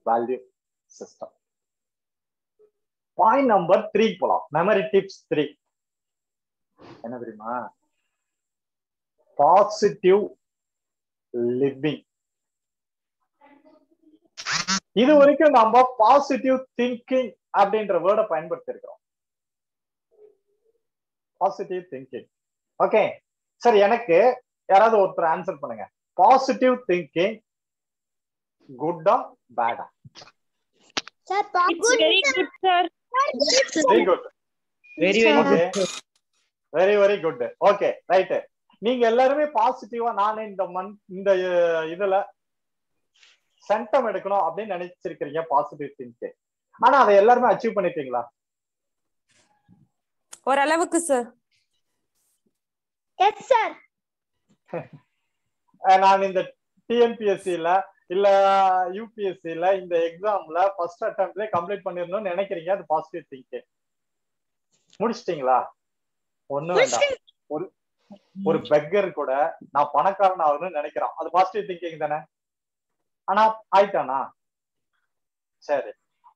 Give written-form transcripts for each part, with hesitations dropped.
Value system. Point number 3 போலாம். Memory tips 3 என்ன தெரியுமா? Positive living. இது வரைக்கும் நம்ம பாசிட்டிவ் திங்கிங் அப்படின்ற வேர்டை பயன்படுத்தி இருக்கிறோம். Positive thinking. ஓகே, சரி, எனக்கு யாராவது ஒருத்தர் ஆன்சர் பண்ணுங்க. பாசிட்டிவ் திங்கிங் குட்டா பேடா? Sir Very good, sir. Very good. Very, very okay, good. Very very good. Okay, right. நீங்க எல்லாருமே பாசிட்டிவா நானே இந்த இதுல சென்டம் எடுக்கணும் அப்படின்னு நினைச்சிருக்கீங்க பாசிட்டிவ் திங்கிங். ஆனா அதை எல்லாருமே அச்சீவ் பண்ணிட்டீங்களா? ஓரளவுக்கு சார். Yes sir. நான் இந்த டிஎன்பிஎஸ்சில இல்ல யூபிஎஸ்சில இந்த எக்ஸாம்ல ஃபர்ஸ்ட் அட்டெம்ப்ட்லயே கம்ப்ளீட் பண்ணிரணும்னு நினைக்கிறீங்க. அது பாசிட்டிவ் திங்கிங். முடிச்சிட்டீங்களா? ஒண்ணும் வேண்டாம். ஒரு பெக்கர் கூட நான் பணக்காரன் ஆகணும்னு நினைக்கிறான். அது பாசிட்டிவ் திங்கிங் தானே? ஆனா ஆயிட்டானா? சரி.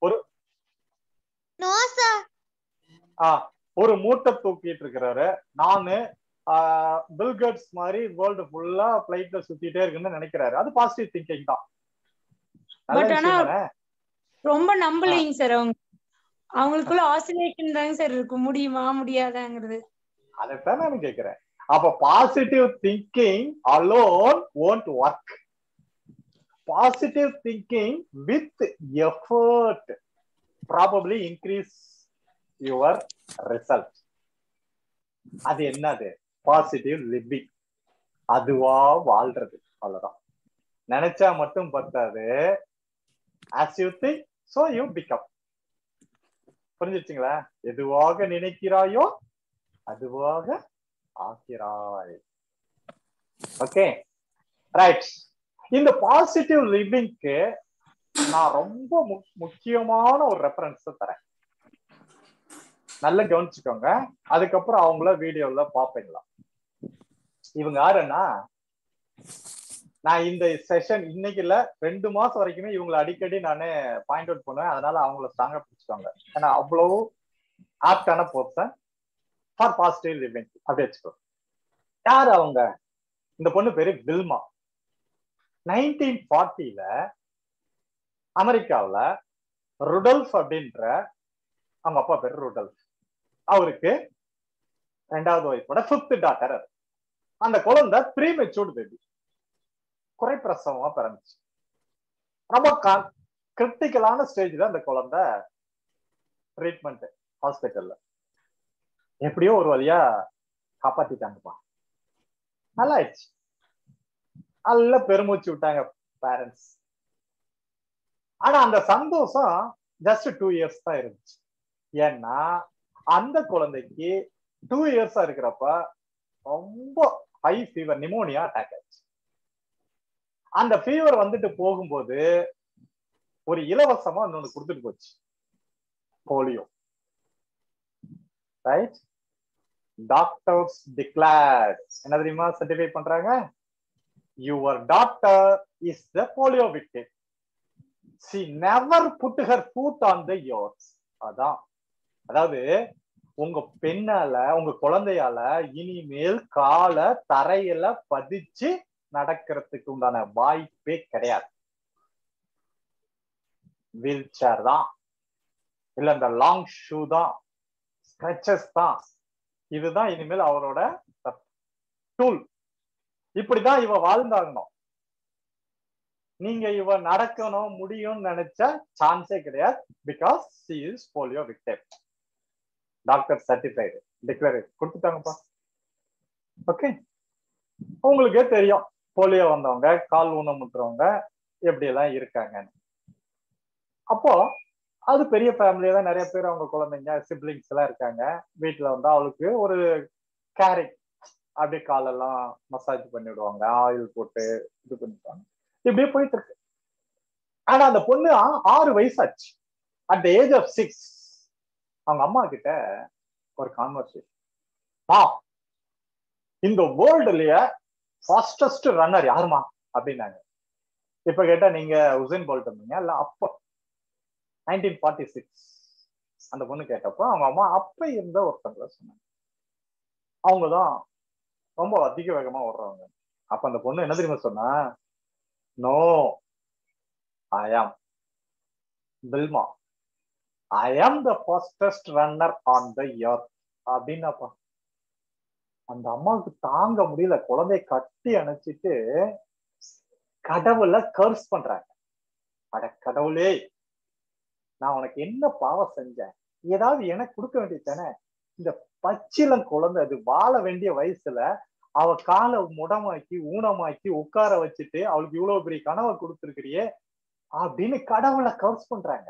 No sir. ஒரு மூட்டை தூக்கிட்டு இருக்கிறாரு. நானு பில்கேட்ஸ் மாதிரி வேர்ல்டு ஃபுல்லா பிளைட்ல சுத்திட்டே இருக்குன்னு நினைக்கிறாரு. அது பாசிட்டிவ் திங்கிங் தான். நல்ல விஷயம் தானே? ரொம்ப நம்பலைங்க சார். அவங்களுக்குள்ள ஆசிலேஷன் தாங்க சார் இருக்கு. முடியுமா முடியாதாங்கிறது. அதைத்தான் நான் கேட்கிறேன். அப்ப positive thinking alone won't work. Positive thinking with effort probably increase your result. அது என்னது? Positive living. அதுவா வாழ்றது. அவ்வளவுதான். நினைச்சா மட்டும் பத்தாது. as you think so you become. புரிஞ்சிருச்சுங்களா? எதுவாக நினைக்கிறாயோ அதுவாக ஆகிறாய். Okay, right. இந்த பாசிட்டிவ் லிவிங்க்கு நான் ரொம்ப முக்கியமான ஒரு ரெஃபரன்ஸ் தரேன். நல்லா கவனிச்சுக்கோங்க. அதுக்கப்புறம் அவங்கள வீடியோல பாப்பீங்களா? இவங்க யாருன்னா, நான் இந்த செஷன் இன்னைக்கு இல்ல 2 மாசம் வரைக்குமே இவங்களை அடிக்கடி நானு பாயிண்ட் அவுட் பண்ணுவேன். அதனால அவங்கள ஸ்ட்ராங்கா பிடிச்சுக்கோங்க. ஏன்னா அவ்வளவு ஆப்டான பர்சன் ஃபார் பாசிட்டிவ் லிவிங். அப்படி வச்சுக்கோ. யாரு அவங்க? இந்த பொண்ணு பேரு வில்மா. 1940ல அமெரிக்காவில் ருடல்ஃப் அப்படின்ற அவங்க அப்பா பேரு ருடல்ஃப். அவருக்கு 2வது ஒய்ஃபோட 5th டாட்டர். அந்த குழந்தை ப்ரீமெச்சூர்ட் பேபி, குறைப்பிரசவமா பிறந்துச்சு. ரொம்ப கிரிட்டிக்கலான ஸ்டேஜ்ல அந்த குழந்தை ட்ரீட்மெண்ட் ஹாஸ்பிட்டல்ல. எப்படியோ ஒரு வழியா காப்பாத்திட்டாங்கப்பா. நல்லா ஆயிடுச்சு. நல்ல பெருமூச்சு விட்டாங்க பேரண்ட்ஸ். ஆனா அந்த சந்தோஷம் ஜஸ்ட் 2 இயர்ஸ் தான் இருந்துச்சு. ஏன்னா அந்த குழந்தைக்கு 2 இயர்ஸா இருக்கிறப்ப ரொம்ப ஹை ஃபீவர், நிமோனியா அட்டாக் ஆயிடுச்சு. அந்த ஃபீவர் வந்துட்டு போகும்போது ஒரு இலவசமா இன்னொன்னு கொடுத்துட்டு போச்சு, போலியோ. ரைட்? டாக்டர்ஸ் டிக்ளேர்ட் என்ன தெரியுமா சர்டிஃபை பண்றாங்க? Your doctor is the polio victim. she never put her foot on the yours. அதான், அதாவது உங்க பெண்ணால உங்க குழந்தையால இனிமேல் கால தரையில பதிச்சு நடக்கிறதுக்கு உண்டான வாய்ப்பே கிடையாது. வீல் சேர் தான், இல்ல இந்த லாங் ஷூ தான், ஸ்ட்ரெச்சஸ் தான். இதுதான் இனிமேல் அவரோட டூல். இப்படிதான் இவ வாழ்ந்தாகணும். நீங்க இவ நடக்கணும் முடியும்னு நினைச்ச சான்ஸே கிடையாது. Because she is polio victim. Doctor certified declare கொடுத்துட்டாங்கப்பா. ஓகே, உங்களுக்கே தெரியும் போலியோ வந்தவங்க, கால் ஊனமுட்டுறவங்க எப்படி எல்லாம் இருக்காங்கன்னு. அப்போ அது பெரிய ஃபேமிலியா தான், நிறைய பேர் அவங்க குழந்தைங்க சிப்ளிங்ஸ் எல்லாம் இருக்காங்க. வீட்டுல வந்து அவளுக்கு ஒரு கேரிங், அப்படியே காலெல்லாம் மசாஜ் பண்ணிவிடுவாங்க, ஆயில் போட்டு இது பண்ணிடுவாங்க. இப்படியே போயிட்டு இருக்கு. ஆனா அந்த பொண்ணு 6 வயசாச்சு. அட் த ஏஜ் ஆஃப் 6 அவங்க அம்மா கிட்ட ஒரு கான்வர்சேஷன். இந்த வேர்ல்டுலயே ஃபாஸ்டஸ்ட் ரன்னர் யாருமா அப்படின்னாங்க. இப்ப கேட்டா நீங்க உசைன் போல்ட் இருந்தீங்க இல்ல அப்போ 1946 அந்த பொண்ணு கேட்டப்போ அவங்க அம்மா அப்ப இருந்த ஒருத்தவங்கள சொன்னாங்க. அவங்கதான் ரொம்ப அதிக வேகமா ஓடுறவங்க. அப்ப அந்த பொண்ணு என்ன தெரியுமா சொன்னா, நோ ஐ ஆம் Wilma, I am the fastest runner on the earth அப்படின்னாப்பா. அந்த அம்மாவுக்கு தாங்க முடியல, குழந்தைய கட்டி அணைச்சிட்டு கடவுளை கர்ஸ் பண்றாங்க. அட கடவுளே, நான் உனக்கு என்ன பாவம் செஞ்சேன், ஏதாவது எனக்கு கொடுக்க வேண்டியது தானே, இந்த பச்சிலம் குழந்தை அது வாழ வேண்டிய வயசுல அவ காலை முடமாக்கி ஊனமாக்கி உட்கார வச்சுட்டு அவளுக்கு இவ்வளவு பெரிய கனவை கொடுத்துருக்கிறியே அப்படின்னு கடவுளை கர்ஸ் பண்றாங்க.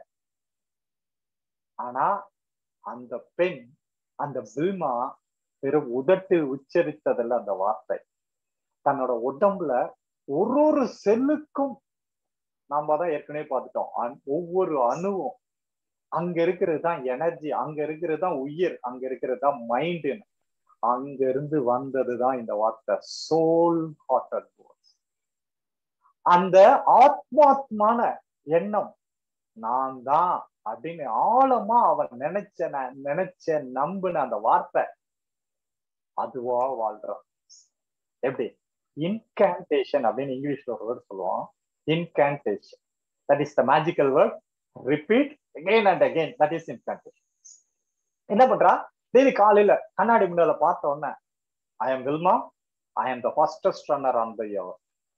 ஆனா அந்த பெண், அந்த பில்மா வெறும் உதட்டில் உச்சரித்ததில்ல அந்த வார்த்தை, தன்னோட உடம்புல ஒரு செல்லுக்கும், நாம தான் ஏற்கனவே பார்த்துட்டோம், ஒவ்வொரு அணுவும் அங்க இருக்கிறது தான் எனர்ஜி, அங்க இருக்கிறது தான் உயிர், அங்க இருக்கிறது தான் மைண்ட், அங்க இருந்து வந்ததுதான் இந்த வார்த்தை சோல் ஹார்ட்டட் வேர்ட்ஸ். அந்த ஆத்மாத்மான எண்ணம் நான் தான் அப்படின்னு ஆழமா அவன் நினைச்ச நம்புன அந்த வார்த்தை அதுவா வாழ்றான். எப்படி? இன்கான்டேஷன் அப்படின்னு இங்கிலீஷ்ல ஒரு வேர்ட் சொல்லுவோம், incantation. That is the magical word, repeat again and again, that is incantation. என்ன பண்றா, டெய்லி காலையில கண்ணாடி முன்னால பார்த்த உடனே I am Wilma, I am the fastest runner on the earth.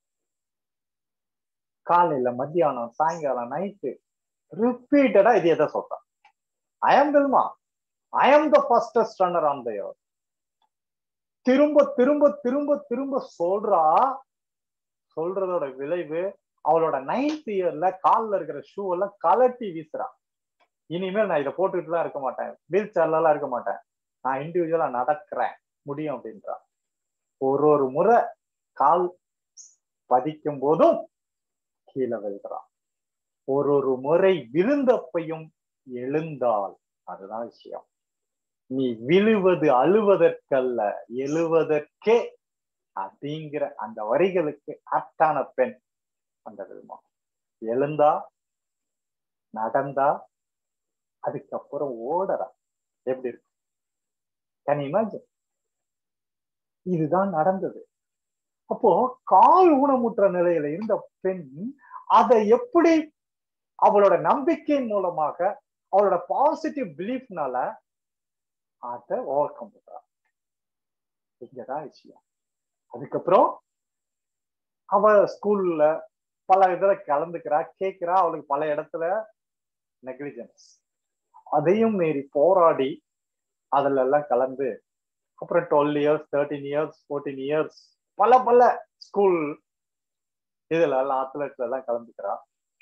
காலையில மத்தியானம் சாயங்காலம் நைட்டு ரிப்பீட்டடா இது எதை சொல்றான், I am Wilma, I am the fastest runner on the earth. திரும்ப திரும்ப திரும்ப திரும்ப சொல்றா. சொல்றதோட விளைவு அவளோட 9th இயர்ல காலில் இருக்கிற ஷூ எல்லாம் கலட்டி வீசுறா. இனிமேல் நான் இதை போட்டுக்கிட்டு தான் இருக்க மாட்டேன், வீல் சேர்ல எல்லாம் இருக்க மாட்டேன், நான் இண்டிவிஜுவலா நடக்கிறேன் முடியும் அப்படின்றா. ஒரு முறை கால் பதிக்கும் போதும் கீழே விழுகிறான், ஒரு முறை விழுந்தப்பையும் எழுந்தாள். அதுதான் விஷயம். நீ விழுவது அழுவதற்கல்ல, எழுவதற்கே அப்படிங்கிற அந்த வரிகளுக்கு ஆப்டான பெண் அந்த வில்மா. எழுந்தா, நடந்தா, அதுக்கப்புறம் ஓடறா. எப்படி இருக்கு? Can you imagine? இதுதான் நடந்தது. அப்போ கால் ஊனமுற்ற நிலையில இருந்த பெண் அதை எப்படி அவளோட நம்பிக்கையின் மூலமாக, அவளோட பாசிட்டிவ் பிலீஃப்னால அதை ஓவர் கம் பண்றா. இங்கதான் விஷயம். அதுக்கப்புறம் அவ ஸ்கூல்ல பல இதுல கலந்துக்கிறா, கேட்கிறா, அவளுக்கு பல இடத்துல நெக்லிஜென்ஸ், அதையும் மீறி போராடி அதுல எல்லாம் கலந்து அப்புறம் 12 இயர்ஸ் 13 இயர்ஸ் 14 இயர்ஸ் பல ஸ்கூல் இதுல எல்லாம் அத்லெட்ல எல்லாம் கலந்துக்கிறா.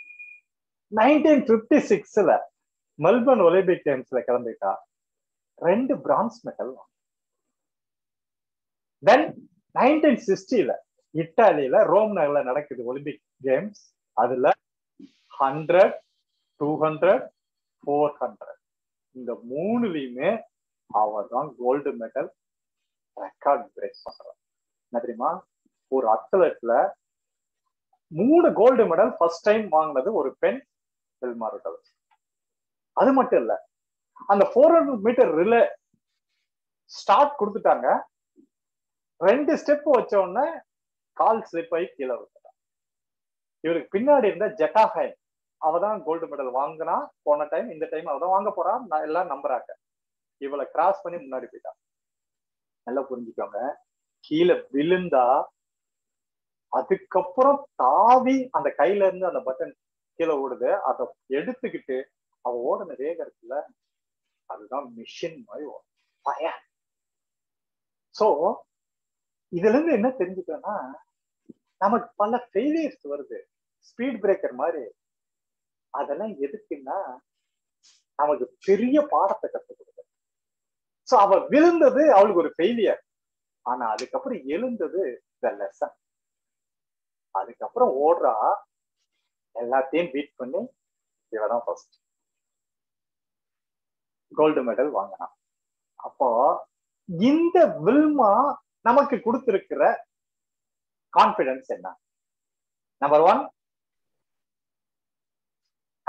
1956 மெல்பர்ன் ஒலிம்பிக் கேம்ஸ்ல கலந்துட்டா, 2 பிரான்ஸ் மெடல். தென் 1960 இத்தாலியில ரோம் நகர்ல நடக்குது ஒலிம்பிக் கேம்ஸ். அதுல 100, 200, 400 இந்த 3லயுமே அவதான் கோல்டு மெடல் ரெக்கார்ட் பிரேக் பண்றான். என்ன தெரியுமா? ஒரு அத்லெட்ல 3 கோல்டு மெடல் ஃபர்ஸ்ட் டைம் வாங்கினது ஒரு பெண், வில்மா ரூடோல்ஃப். அது மட்டும் இல்ல, அந்த 400 மீட்டர் ரிலே ஸ்டார்ட் கொடுத்துட்டாங்க. 2 ஸ்டெப் வச்ச உடனே கால் ஸ்லிப் ஆகி கீழே விட்டுட்டான். இவருக்கு பின்னாடி இருந்த ஜெட்டாஹை அவதான் கோல்டு மெடல் வாங்கினா போன டைம், இந்த டைம் அவதான் வாங்க போறான் எல்லாம் நம்புறாங்க. இவளை கிராஸ் பண்ணி முன்னாடி போயிட்டான். நல்லா புரிஞ்சுக்கோங்க, கீழே விழுந்தா அதுக்கப்புறம் தாவி அந்த கையில இருந்து அந்த பட்டன் கீழே ஓடுது, அதை எடுத்துக்கிட்டு அவ ஓடுன வேகத்துல அதுதான் மிஷின் மாதிரி ஓடும். சோ இதுல இருந்து என்ன தெரிஞ்சுக்கணும்னா, நமக்கு பல ஃபெயிலியர்ஸ் வருது, ஸ்பீட் பிரேக்கர் மாதிரி. அதெல்லாம் எதுக்குன்னா நமக்கு பெரிய பாடத்தை கற்றுக் கொடுக்குது. சோ அவ விழுந்தது அவளுக்கு ஒரு ஃபெயிலியர், ஆனா அதுக்கப்புறம் எழுந்தது த லெசன். அதுக்கப்புறம் ஓடுறா, எல்லாத்தையும் பீட் பண்ணி இவதான் ஃபர்ஸ்ட் கோல்டு மெடல் வாங்கினான். அப்போ இந்த வில்மா நமக்கு கொடுத்திருக்கிற கான்பிடன்ஸ் என்ன? Number 1,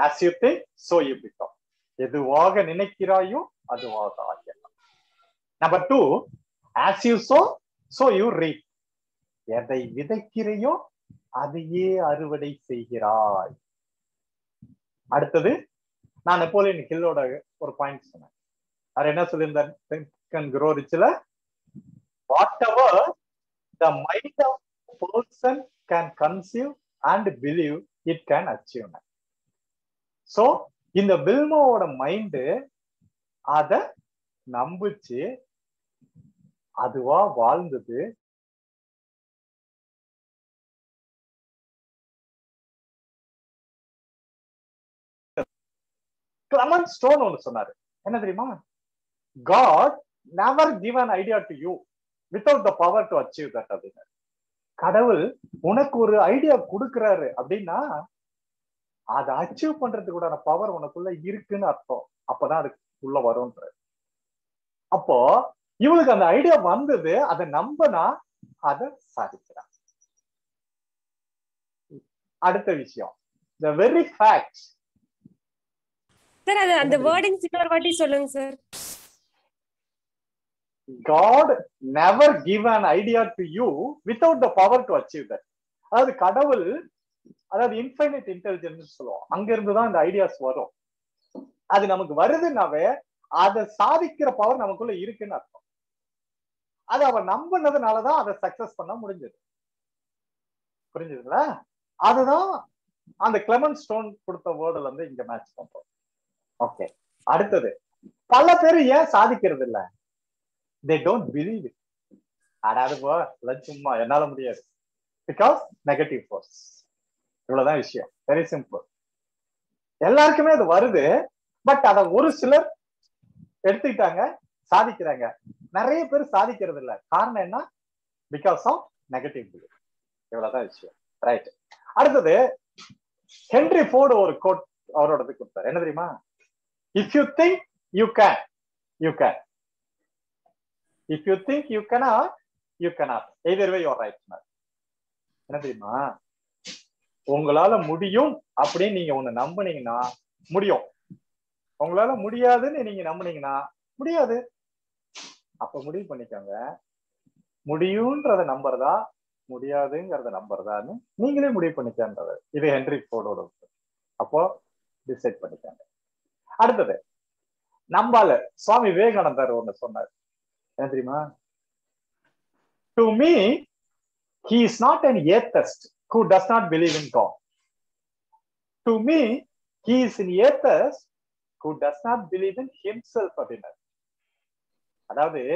as you think so you become. எதுவாக நினைக்கிறாயோ அதுவாக ஆகலாம். Number 2, as you sow so you reap. எதை விதைக்கிறையோ அதையே அறுவடை செய்கிறாய். அடுத்தது நான் நெப்போலியன் ஹில்லோட ஒரு பாயிண்ட் சொன்னேன். அவர் என்ன சொல்லியிருந்தார் Think and Grow Richல, whatever the mind of a person can conceive and believe it can achieve. So இந்த வில்மாவோட மைண்டு அத நம்புச்சு, அதுவா வாழ்ந்தது. கிளமன் ஸ்டோன் ஒன்று சொன்னாரு, என்ன தெரியுமா? God never give an idea to you without the power to achieve that அப்படின்னு. கடவுள் உனக்கு ஒரு ஐடியா கொடுக்கிறாரு அப்படின்னா அதை அச்சீவ் பண்றதுக்கு கூட பவர் உனக்குள்ள இருக்குன்னு அர்த்தம். அப்பதான் அதுக்குள்ள வரும்ன்ற. அப்போ இவளுக்கு அந்த ஐடியா வந்தது, அதை நம்பினா அதை சாதிக்கிறான். அடுத்த விஷயம், the very fact. சார் அது அந்த வேர்டிங்ஸ் இன்னொரு வாட்டி சொல்லுங்க sir. God never give an idea to you without the power to achieve that. அதாவது கடவுள், அதாவது இன்ஃபைனைட் இன்டெலிஜென்ஸ் சொல்லுவோம், அங்க இருந்துதான் இந்த ஐடியாஸ் வரும். அது நமக்கு வருதுன்னாவே அதை சாதிக்கிற பவர் நமக்குள்ள இருக்குன்னு அர்த்தம். அது அவன் நம்பினதுனாலதான் அதை சக்சஸ் பண்ண முடிஞ்சது. புரிஞ்சுதுங்களா? அதுதான் அந்த கிளமன் ஸ்டோன் கொடுத்த வேர்டுல இருந்து இங்க மேட்ச் பண்றோம். ஓகே, அடுத்தது, பல பேர் ஏன் சாதிக்கிறது இல்ல? they don't believe it. அடாது சும்மா என்னால முடியாது, பிகாஸ் நெகட்டிவ் ஃபோர்ஸ். இவ்வளவுதான் விஷயம். Very simple. எல்லாருக்குமே அது வருது, பட் அத ஒரு சிலர் எடுத்துக்கிட்டாங்க, சாதிக்கிறாங்க. நிறைய பேர் சாதிக்கிறது இல்ல. காரணம் என்ன? Because of negative belief. இவ்வளவுதான் விஷயம். ரைட். அடுத்தது, ஹென்ரி ஃபோர்டு ஒரு கோட் அவரோட கொடுத்தாரு. என்ன தெரியுமா? If you think you can, you can. If you think you cannot, you cannot. Either way you are right. என்ன தெரியுமா? உங்களால முடியும் அப்படின்னு நீங்க ஒண்ணு நம்புனீங்கன்னா முடியும். உங்களால முடியாதுன்னு நீங்க நம்புனீங்கன்னா முடியாது. அப்ப முடிவு பண்ணிக்கோங்க, முடியும்ன்றத நம்புறதா முடியாதுங்கிறத நம்புறதான்னு நீங்களே முடிவு பண்ணிக்கன்றது. இது ஹென்ரி ஃபோர்டோட. அப்போ டிசைட் பண்ணிக்காங்க. அடுத்தது, நம்பால சுவாமி விவேகானந்தர் ஒண்ணு சொன்னார். என்ன தெரியுமா? To me, he is not an atheist who does not believe in God. To me, he is an atheist who does not believe in himself. அதாவது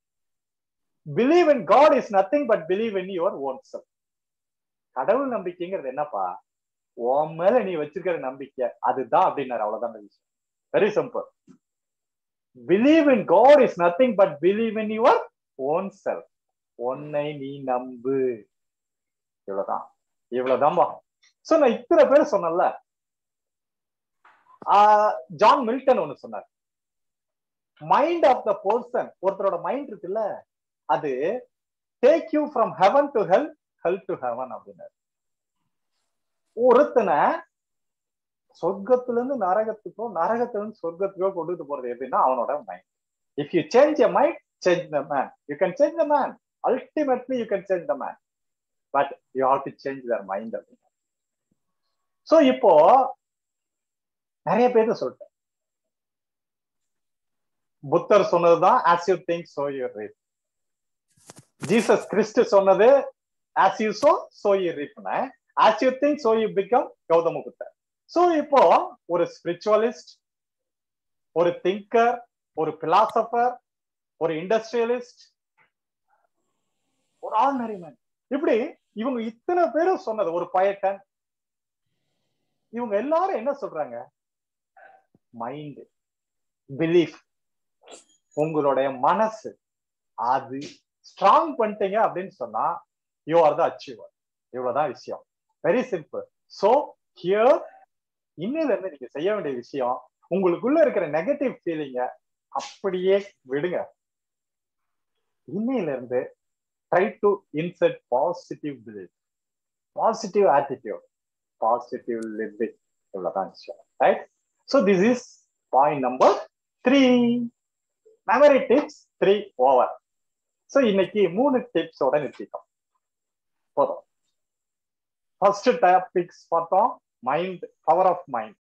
believe in God is nothing but believe in your own self. கடவுள் நம்பிக்கைங்கிறது என்னப்பா? உன் மேல நீ வச்சிருக்கிற நம்பிக்கை அதுதான் அப்படின்னாரு. அவ்வளவுதான் விஷயம். Very simple. Believe in God is nothing but believe in your own self. உன்னை நீ நம்பு. இவ்வளவுதான். இவ்வளவுதான்பா. சோ நான் இத்தனை பேர் சொன்னல, ஜான் மில்டன் ஒண்ணு சொன்னார். மைண்ட் ஆஃப் த பர்சன், ஒருத்தரோட மைண்ட் இருக்குல்ல, அது take you from heaven to hell, hell to heaven அப்படின்னாரு. ஒருத்தனை சொர்க்கத்துல இருந்து நரகத்துக்கோ, நரகத்துல இருந்து சொர்க்கத்துக்கோ கொண்டுட்டு போறது எப்படின்னா அவனோட mind. If you change a mind, change the man. You can change the man. Ultimately you can change the man, but you have to change their mind அப்படின்னு. சோ இப்போ நிறைய பேர் சொல்லிட்டேன். புத்தர் சொன்னதுதான் as you think so you reap. Jesus Christ சொன்னது as you sow so you reap. as you think so you become Gautama புத்தர். So இப்போ ஒரு ஸ்பிரிச்சுவலிஸ்ட், ஒரு திங்கர், ஒரு பிலாசபர், ஒரு இண்டஸ்ட்ரியலிஸ்ட், ஒரு ஆர்டினரி மேன், இப்படி இவங்க இத்தனை பேரும் சொன்னது, ஒரு பயட்டன், இவங்க எல்லாரும் என்ன சொல்றாங்க? மைண்ட், பிலீஃப், உங்களுடைய மனசு அது ஸ்ட்ராங் பண்ணிட்டீங்க அப்படின்னு சொன்னா யூ ஆர் த அச்சீவர். இவ்வளவுதான் விஷயம். Very simple. சோ ஹியர் இன்னில இருந்து நீங்க செய்ய வேண்டிய விஷயம், உங்களுக்குள்ள இருக்கிற நெகட்டிவ் ஃபீலிங்க அப்படியே விடுங்க. இன்னில இருந்து try to insert positive belief, positive attitude, positive living. இவ்வளவுதான் விஷயம். Right? So this is point number 3. Memory tips 3 over. So இன்னைக்கு 3 டிப்ஸ் ஓட நிறுத்திட்டோம். போதும். ஃபர்ஸ்ட் டாபிக்ஸ் பார்த்தோம், மைண்ட், பவர் ஆஃப் மைண்ட்.